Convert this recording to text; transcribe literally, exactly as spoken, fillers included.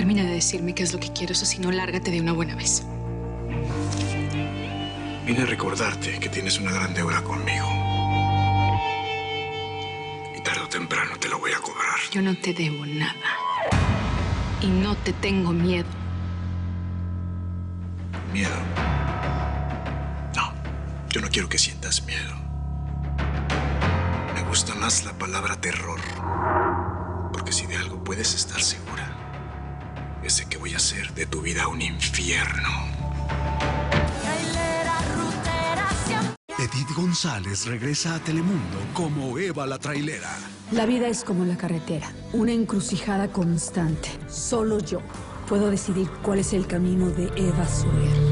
Termina de decirme qué es lo que quieres, o si no, lárgate de una buena vez. Vine a recordarte que tienes una gran deuda conmigo. Y tarde o temprano te lo voy a cobrar. Yo no te debo nada. Y no te tengo miedo. ¿Miedo? No, yo no quiero que sientas miedo. Me gusta más la palabra terror. Porque si de algo puedes estar segura, es de que voy a hacer de tu vida un infierno. Edith González regresa a Telemundo como Eva la trailera. La vida es como la carretera, una encrucijada constante. Solo yo puedo decidir cuál es el camino de Eva Soler.